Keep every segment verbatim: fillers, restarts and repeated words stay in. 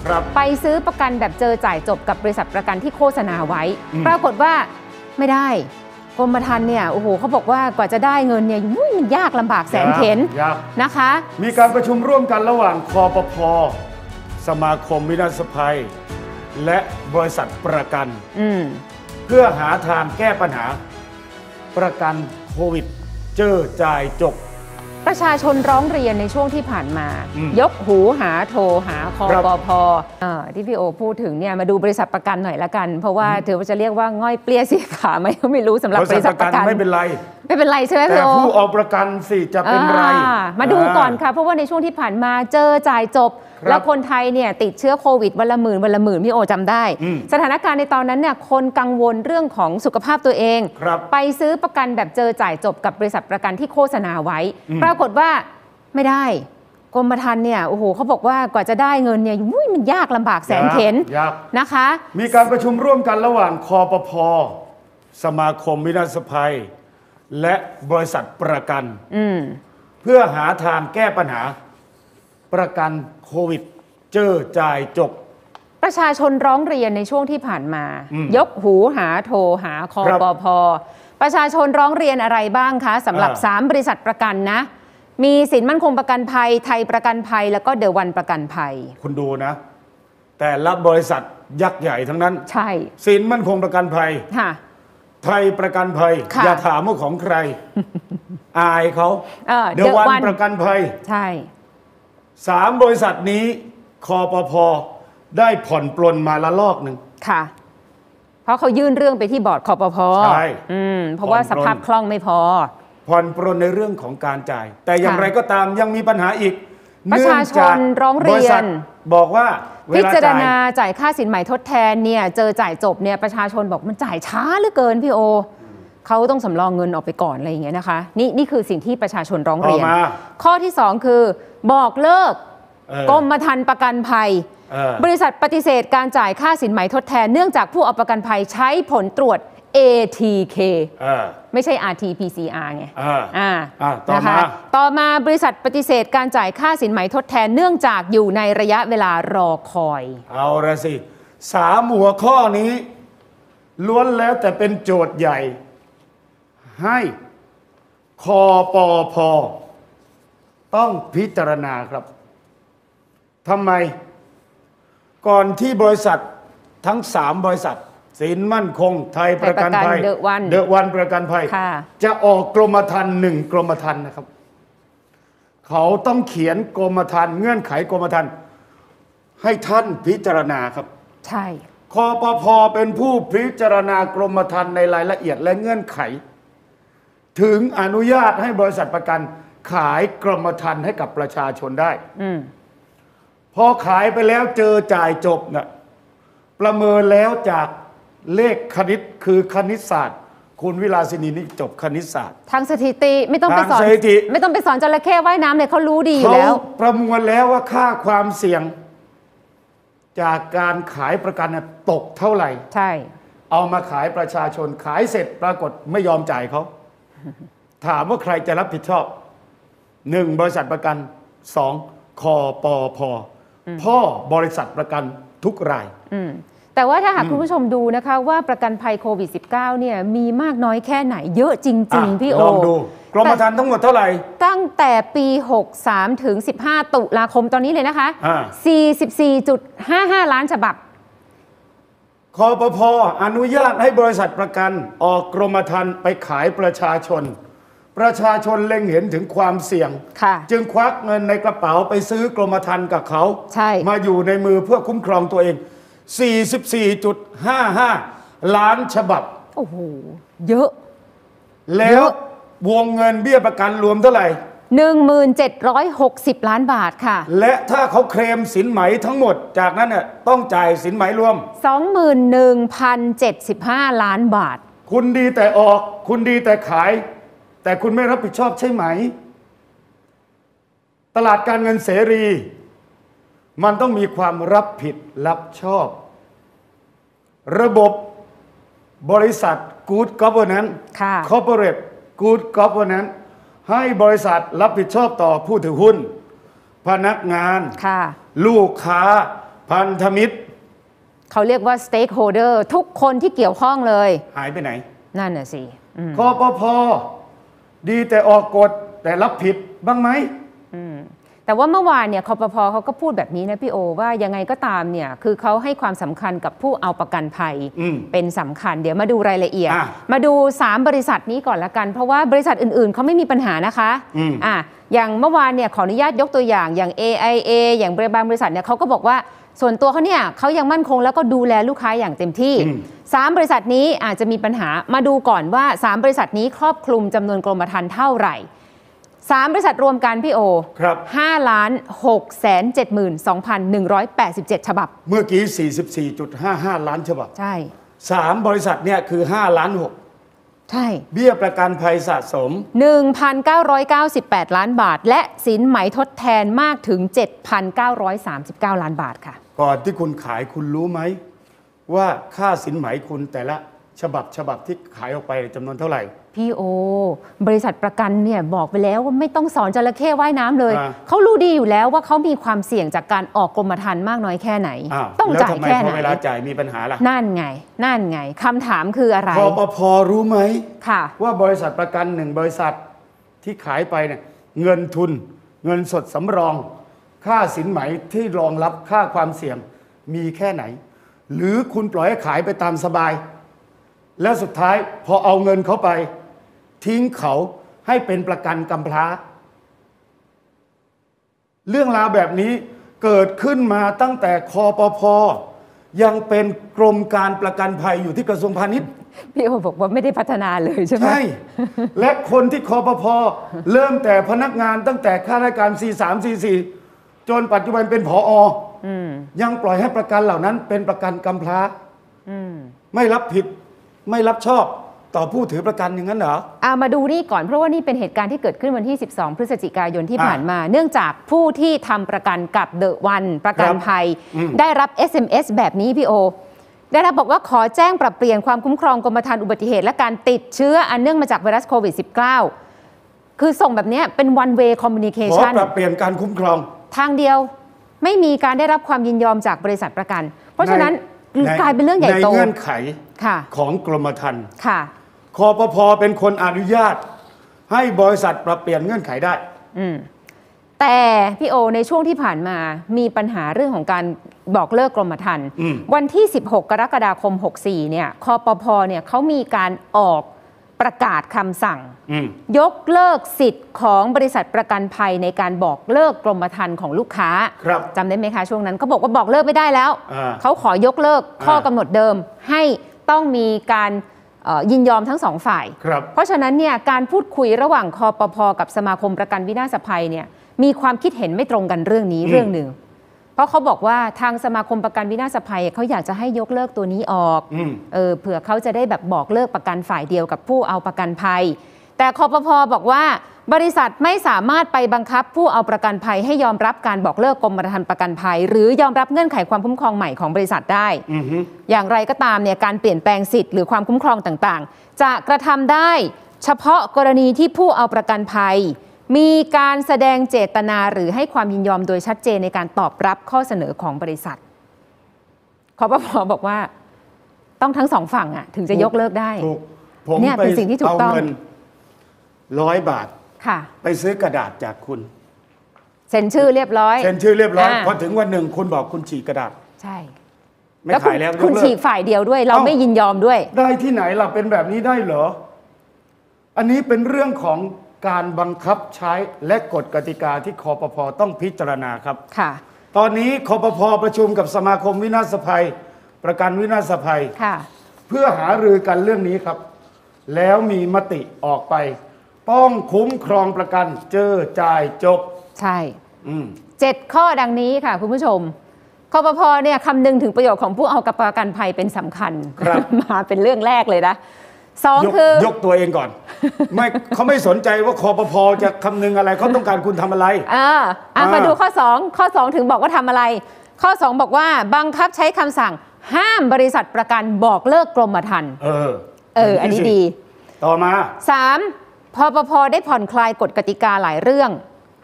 ไปซื้อประกันแบบเจอจ่ายจบกับบริษัทประกันที่โฆษณาไว้ปรากฏว่าไม่ได้กรมธรรม์เนี่ยโอ้โหเขาบอกว่ากว่าจะได้เงินเนี่ยมันยากลำบากแสนเข็ญนะคะมีการประชุมร่วมกันระหว่างคปภ.สมาคมวินาศภัยและบริษัทประกันเพื่อหาทางแก้ปัญหาประกันโควิดเจอจ่ายจบประชาชนร้องเรียนในช่วงที่ผ่านมายกหูหาโทรหาคปภ.ที่พี่โอพูดถึงเนี่ยมาดูบริษัทประกันหน่อยละกันเพราะว่าถือว่าจะเรียกว่าง่อยเปรี้ยเสียขาไหมก็ไม่รู้สำหรับบริษัทประกันไม่เป็นไรไม่เป็นไรใช่ไหมพี่โอแต่ผู้เอาประกันสิจะเป็นไรมาดูก่อนค่ะเพราะว่าในช่วงที่ผ่านมาเจอจ่ายจบแล้วคนไทยเนี่ยติดเชื้อโควิดวันละหมื่นวันละหมื่นพี่โอจำได้สถานการณ์ในตอนนั้นเนี่ยคนกังวลเรื่องของสุขภาพตัวเองไปซื้อประกันแบบเจอจ่ายจบกับบริษัทประกันที่โฆษณาไว้ปรากฏว่าไม่ได้กรมธรรม์เนี่ยโอ้โหเขาบอกว่ากว่าจะได้เงินเนี่ยมันยากลำบากแสนเข็ญนะคะมีการประชุมร่วมกันระหว่างคปภ.สมาคมวินาศภัยและบริษัทประกันเพื่อหาทางแก้ปัญหาประกันโควิดเจอจ่ายจบประชาชนร้องเรียนในช่วงที่ผ่านมายกหูหาโทรหาคปภ.ประชาชนร้องเรียนอะไรบ้างคะสำหรับสามบริษัทประกันนะมีสินมั่นคงประกันภัยไทยประกันภัยแล้วก็เดอะวันประกันภัยคุณดูนะแต่ละบริษัทยักษ์ใหญ่ทั้งนั้นใช่สินมั่นคงประกันภัยไทยประกันภัยอย่าถามว่าของใคร อายเขาเดอะวันประกันภัยใช่สามบริษัทนี้คปภ.ได้ผ่อนปลนมาละลอกหนึ่งค่ะเพราะเขายื่นเรื่องไปที่บอร์ดคปภ. ใช่เพราะว่าสภาพคล่องไม่พอผ่อนปรนในเรื่องของการจ่ายแต่อย่างไรก็ตามยังมีปัญหาอีกประชาชนร้องเรียนบอกว่าพิจารณาจ่ายค่าสินใหม่ทดแทนเนี่ยเจอจ่ายจบเนี่ยประชาชนบอกมันจ่ายช้าเหลือเกินพี่โอเขาต้องสำรองเงินออกไปก่อนอะไรอย่างเงี้ยนะคะนี่นี่คือสิ่งที่ประชาชนร้องเรียนข้อที่สองคือบอกเลิกกรมธรรม์ประกันภัยบริษัทปฏิเสธการจ่ายค่าสินใหม่ทดแทนเนื่องจากผู้เอาประกันภัยใช้ผลตรวจ เอ ที เค ไม่ใช่ อาร์ ที พี ซี อาร์ ไงนะคะต่อมาบริษัทปฏิเสธการจ่ายค่าสินไหมทดแทนเนื่องจากอยู่ในระยะเวลารอคอยเอาละสิสามหัวข้อนี้ล้วนแล้วแต่เป็นโจทย์ใหญ่ให้คปภ.ต้องพิจารณาครับทำไมก่อนที่บริษัททั้งสามบริษัทสินมั่นคงไทยประกันภัยเดอะวันเดอะวันประกันภัยจะออกกรมธรรม์หนึ่งกรมธรรม์นะครับเขาต้องเขียนกรมธรรม์เงื่อนไขกรมธรรม์ให้ท่านพิจารณาครับใช่คปภ.เป็นผู้พิจารณากรมธรรม์ในรายละเอียดและเงื่อนไขถึงอนุญาตให้บริษัทประกันขายกรมธรรม์ให้กับประชาชนได้พอขายไปแล้วเจอจ่ายจบนะประเมินแล้วจากเลขคณิตคือคณิตศาสตร์คุณวิลาสินีนี่จบคณิตศาสตร์ทางสถิติไม่ต้องไปสอนไม่ต้องไปสอนจระเข้ว่ายน้ำเลยเขารู้ดีอยู่แล้วเขาประมวลแล้วว่าค่าความเสี่ยงจากการขายประกันตกเท่าไหร่ใช่เอามาขายประชาชนขายเสร็จปรากฏไม่ยอมจ่ายเขาถามว่าใครจะรับผิดชอบหนึ่งบริษัทประกันสองคปภ.พ่อบริษัทประกันทุกรายแต่ว่าถ้าหากคุณผู้ชมดูนะคะว่าประกันภัยโควิด สิบเก้า เนี่ยมีมากน้อยแค่ไหนเยอะจริงๆพี่โอลองดูกรมธรรม์ทั้งหมดเท่าไหร่ตั้งแต่ปีหกสามถึงสิบห้าตุลาคมตอนนี้เลยนะคะ สี่สิบสี่จุดห้าห้า ล้านฉบับคปภ.อนุญาตให้บริษัทประกันออกกรมธรรม์ไปขายประชาชนประชาชนเล็งเห็นถึงความเสี่ยงจึงควักเงินในกระเป๋าไปซื้อกรมธรรม์กับเขามาอยู่ในมือเพื่อคุ้มครองตัวเอง สี่สิบสี่จุดห้าห้า ล้านฉบับโอ้โหเยอะแล้ววงเงินเบี้ยประกันรวมเท่าไหร่หนึ่งหมื่นเจ็ดร้อยหกสิบ ล้านบาทค่ะและถ้าเขาเคลมสินไหมทั้งหมดจากนั้นน่ะต้องจ่ายสินไหมรวมสองหมื่นหนึ่งพันเจ็ดสิบห้า ล้านบาทคุณดีแต่ออกคุณดีแต่ขายแต่คุณไม่รับผิดชอบใช่ไหมตลาดการเงินเสรีมันต้องมีความรับผิดรับชอบระบบบริษัท Good Governance Corporate Good Governance ให้บริษัทรับผิดชอบต่อผู้ถือหุ้นพนักงานลูกค้าพันธมิตรเขาเรียกว่า stakeholder ทุกคนที่เกี่ยวข้องเลยหายไปไหนนั่นน่ะสิคปภ.ดีแต่ออกกฎแต่รับผิดบ้างไหมแต่ว่าเมื่อวานเนี่ยคปภ.เขาก็พูดแบบนี้นะพี่โอว่ายังไงก็ตามเนี่ยคือเขาให้ความสำคัญกับผู้เอาประกันภัยเป็นสำคัญเดี๋ยวมาดูรายละเอียดมาดูสามบริษัทนี้ก่อนละกันเพราะว่าบริษัทอื่นๆเขาไม่มีปัญหานะคะอ่ะอย่างเมื่อวานเนี่ยขออนุญาตยกตัวอย่างอย่าง เอ ไอ เอ อย่างบางบริษัทเนี่ยเขาก็บอกว่าส่วนตัวเขาเนี่ยเขายังมั่นคงแล้วก็ดูแลลูกค้าอย่างเต็มที่สามบริษัทนี้อาจจะมีปัญหามาดูก่อนว่าสามบริษัทนี้ครอบคลุมจำนวนกรมธรรม์เท่าไหร่สามบริษัทรวมกันพี่โอครับห้าล้านหกแสนเจ็ดหมื่นสองพันหนึ่งร้อยแปดสิบเจ็ดฉบับเมื่อกี้ สี่สิบสี่จุดห้าห้า ล้านฉบับใช่สามบริษัทเนี่ยคือห้าล้านหกใช่เบี้ยประกันภัยสะสมหนึ่งพันเก้าร้อยเก้าสิบแปด ล้านบาทและสินไหมทดแทนมากถึง เจ็ดพันเก้าร้อยสามสิบเก้า ล้านบาทค่ะก่อนที่คุณขายคุณรู้ไหมว่าค่าสินไหมคุณแต่ละฉบับฉบับที่ขายออกไปจำนวนเท่าไหร่พี่โอบริษัทประกันเนี่ยบอกไปแล้วว่าไม่ต้องสอนจระเข้ว่ายน้ำเลยเขารู้ดีอยู่แล้วว่าเขามีความเสี่ยงจากการออกกรมธรรม์มากน้อยแค่ไหนต้องจ่ายแค่ไหนเวลาจ่ายมีปัญหาล่ะนั่นไงนั่นไงคำถามคืออะไรคปภ.รู้ไหมค่ะว่าบริษัทประกันหนึ่งบริษัทที่ขายไปเนี่ยเงินทุนเงินสดสำรองค่าสินไหมที่รองรับค่าความเสี่ยงมีแค่ไหนหรือคุณปล่อยให้ขายไปตามสบายแล้วสุดท้ายพอเอาเงินเขาไปทิ้งเขาให้เป็นประกันกำพร้าเรื่องราวแบบนี้เกิดขึ้นมาตั้งแต่คปภ.ยังเป็นกรมการประกันภัยอยู่ที่กระทรวงพาณิชย์พี่โอบอกว่าไม่ได้พัฒนาเลยใช่ไหมใช่และคนที่คปภ.เริ่มแต่พนักงานตั้งแต่ข้าราชการ ซี สาม ซี สี่ จนปัจจุบันเป็นผอ.ยังปล่อยให้ประกันเหล่านั้นเป็นประกันกำพร้าไม่รับผิดไม่รับชอบต่อผู้ถือประกันอย่างนั้นเหรออ่ามาดูนี่ก่อนเพราะว่านี่เป็นเหตุการณ์ที่เกิดขึ้นวันที่สิบสองพฤศจิกายนที่ผ่านมาเนื่องจากผู้ที่ทำประกันกับเดอะวันประกันภัยได้รับ เอส เอ็ม เอส แบบนี้พี่โอได้รับบอกว่าขอแจ้งปรับเปลี่ยนความคุ้มครองกรมธรรม์อุบัติเหตุและการติดเชื้ออันเนื่องมาจากไวรัสโควิด สิบเก้า คือส่งแบบนี้เป็น one way communication ขอปรับเปลี่ยนการคุ้มครองทางเดียวไม่มีการได้รับความยินยอมจากบริษัทประกันเพราะฉะนั้นกลายเป็นเรื่องใหญ่โตในเงื่อนไขของกรมธรรม์คปภ.เป็นคนอนุญาตให้บริษัทปรับเปลี่ยนเงื่อนไขได้แต่พี่โอในช่วงที่ผ่านมามีปัญหาเรื่องของการบอกเลิกกรมธรรม์วันที่สิบหกกรกฎาคมหกสี่เนี่ยคปภ.เนี่ยเขามีการออกประกาศคำสั่งยกเลิกสิทธิ์ของบริษัทประกันภัยในการบอกเลิกกรมธรรม์ของลูกค้าจำได้ไหมคะช่วงนั้นเขาบอกว่าบอกเลิกไม่ได้แล้วเขาขอยกเลิกข้อกำหนดเดิมให้ต้องมีการยินยอมทั้งสองฝ่ายเพราะฉะนั้นเนี่ยการพูดคุยระหว่างคปภ.กับสมาคมประกันวินาศภัยเนี่ยมีความคิดเห็นไม่ตรงกันเรื่องนี้เรื่องหนึ่งเพราะเขาบอกว่าทางสมาคมประกันวินาศภัยเขาอยากจะให้ยกเลิกตัวนี้ออกเออเผื่อเขาจะได้แบบบอกเลิกประกันฝ่ายเดียวกับผู้เอาประกันภัยแต่คปภ.บอกว่าบริษัทไม่สามารถไปบังคับผู้เอาประกันภัยให้ยอมรับการบอกเลิกกรมธรรม์ประกันภัยหรือยอมรับเงื่อนไขความคุ้มครองใหม่ของบริษัทได้ อย่างไรก็ตามเนี่ยการเปลี่ยนแปลงสิทธิ์หรือความคุ้มครองต่างๆจะกระทำได้เฉพาะกรณีที่ผู้เอาประกันภัยมีการแสดงเจตนาหรือให้ความยินยอมโดยชัดเจนในการตอบรับข้อเสนอของบริษัทคปภ.บอกว่าต้องทั้งสองฝั่งอ่ะถึงจะยกเลิกได้เนี่ยเป็นสิ่งที่ถูกต้องร้อยบาทค่ะไปซื้อกระดาษจากคุณเซ็นชื่อเรียบร้อยเซ็นชื่อเรียบร้อยพอถึงวันหนึ่งคุณบอกคุณฉีกกระดาษใช่ไม่ขายแล้วคุณฉีกฝ่ายเดียวด้วยเราไม่ยินยอมด้วยได้ที่ไหนเราเป็นแบบนี้ได้เหรออันนี้เป็นเรื่องของการบังคับใช้และกฎกติกาที่คปภ.ต้องพิจารณาครับค่ะตอนนี้คปภ.ประชุมกับสมาคมวินาศภัยประกันวินาศภัยค่ะเพื่อหารือกันเรื่องนี้ครับแล้วมีมติออกไปต้องคุ้มครองประกันเจอจ่ายจบใช่เจ็ดข้อดังนี้ค่ะคุณผู้ชมคปภ.เนี่ยคำนึงถึงประโยชน์ของผู้เอาประกันภัยเป็นสำคัญมาเป็นเรื่องแรกเลยนะสองคือยกตัวเองก่อนไม่เขาไม่สนใจว่าคปภ.จะคำนึงอะไรเขาต้องการคุณทำอะไรอ่าอ่ะมาดูข้อสองข้อสองถึงบอกว่าทำอะไรข้อสองบอกว่าบังคับใช้คำสั่งห้ามบริษัทประกันบอกเลิกกรมธรรม์เออเอออันนี้ดีต่อมาสามพปภ.ได้ผ่อนคลายกฎกติกาหลายเรื่อง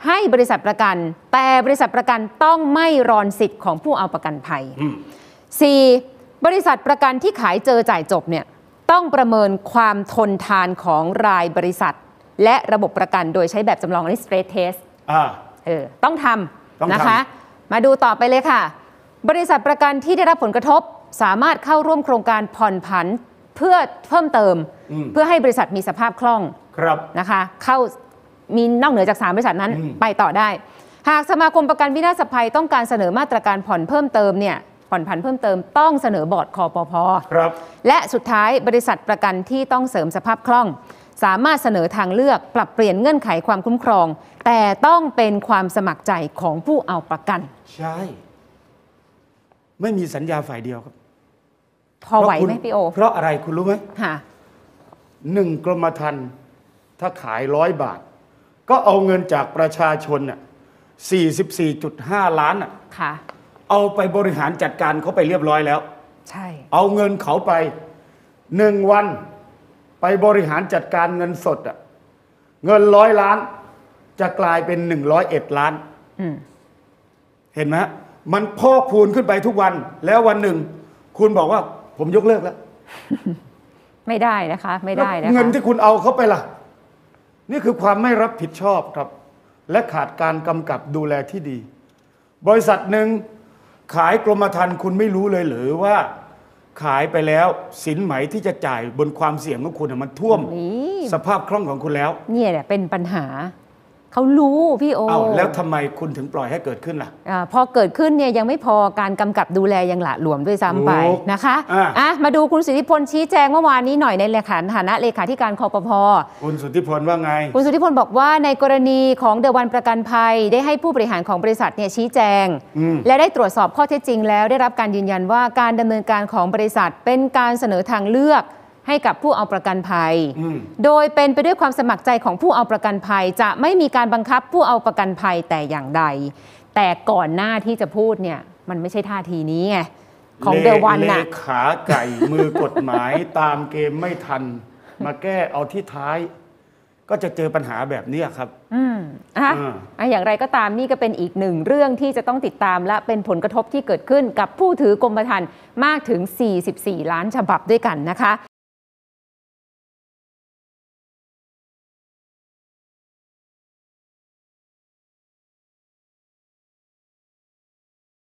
ให้บริษัทประกันแต่บริษัทประกันต้องไม่รอนสิทธิ์ของผู้เอาประกันภัย สี่ บริษัทประกันที่ขายเจอจ่ายจบเนี่ยต้องประเมินความทนทานของรายบริษัทและระบบประกันโดยใช้แบบจำลองอันนี้ stress test อ่าเออต้องทต้องำทำนะคะ มาดูต่อไปเลยค่ะ บริษัทประกันที่ได้รับผลกระทบสามารถเข้าร่วมโครงการผ่อนผันเพื่อเพิ่มเติม เพื่อให้บริษัทมีสภาพคล่องครับนะคะเข้ามีนอกเหนือจากสามบริษัทนั้นอืมไปต่อได้ หากสมาคมประกันวินาศภัยต้องการเสนอมาตรการผ่อนเพิ่มเติมเนี่ยผ่อนผันเพิ่มเติมต้องเสนอบอร์ดคอปพครับและสุดท้ายบริษัทประกันที่ต้องเสริมสภาพคล่อง สามารถเสนอทางเลือกปรับเปลี่ยนเงื่อนไขความคุ้มครอง แต่ต้องเป็นความสมัครใจของผู้เอาประกันใช่ ไม่มีสัญญาฝ่ายเดียวครับพอไหวเพราะคุณไหมพี่โอเพราะอะไรคุณรู้ไหมค่ะหนึ่งกรมธรรม์ถ้าขายร้อยบาท ก็เอาเงินจากประชาชนน่ะ สี่สิบสี่จุดห้า ล้านน่ะค่ะเอาไปบริหารจัดการเขาไปเรียบร้อยแล้วใช่เอาเงินเขาไปหนึ่งวันไปบริหารจัดการเงินสดอ่ะ เงินร้อยล้าน จะกลายเป็นหนึ่งร้อยเอ็ดล้านอืมเห็นไหมฮะมันพอกพูนขึ้นไปทุกวัน แล้ววันหนึ่ง คุณบอกว่าผมยกเลิกแล้วไม่ได้นะคะ ไม่ได้นะคะเงินที่คุณเอาเขาไปล่ะ นี่คือความไม่รับผิดชอบครับ และขาดการกำกับดูแลที่ดี บริษัทหนึ่งขายกรมธรรม์คุณไม่รู้เลยหรือว่า ขายไปแล้วสินไหมที่จะจ่ายบนความเสี่ยงของคุณน่ะมันท่วมนี่สภาพคล่องของคุณแล้วเนี่ยแหละเป็นปัญหา เขารู้พี่โอเอ้าแล้วทำไมคุณถึงปล่อยให้เกิดขึ้นล่ะอาพอเกิดขึ้นเนี่ยยังไม่พอการกำกับดูแลยังหละหลวมด้วยซ้ำไปถูกนะคะอ่ะอ่ะมาดูคุณสิทธิพลชี้แจงเมื่อวานนี้หน่อยในเลขาฐานะเลขาธิการคปพคุณสุทธิพลว่าไงคุณสุทธิพลบอกว่าในกรณีของเดอะวันประกันภัย ได้ให้ผู้บริหารของบริษัทเนี่ยชี้แจงอืมและได้ตรวจสอบข้อเท็จจริงแล้วได้รับการยืนยันว่าการดำเนินการของบริษัทเป็นการเสนอทางเลือกให้กับผู้เอาประกันภัยอืมโดยเป็นไปด้วยความสมัครใจของผู้เอาประกันภัย จะไม่มีการบังคับผู้เอาประกันภัยแต่อย่างใด แต่ก่อนหน้าที่จะพูดเนี่ยมันไม่ใช่ท่าทีนี้ไงของเดอะวันเลน่ะขาไก่ มือกฎหมายตามเกมไม่ทัน มาแก้เอาที่ท้าย ก็จะเจอปัญหาแบบเนี้ยครับอืมอ่ะอ่าอ่ะอย่างไรก็ตามนี่ก็เป็นอีกหนึ่งเรื่องที่จะต้องติดตามและเป็นผลกระทบที่เกิดขึ้นกับผู้ถือกรมธรรม์มากถึง สี่สิบสี่ ล้านฉบับด้วยกันนะคะ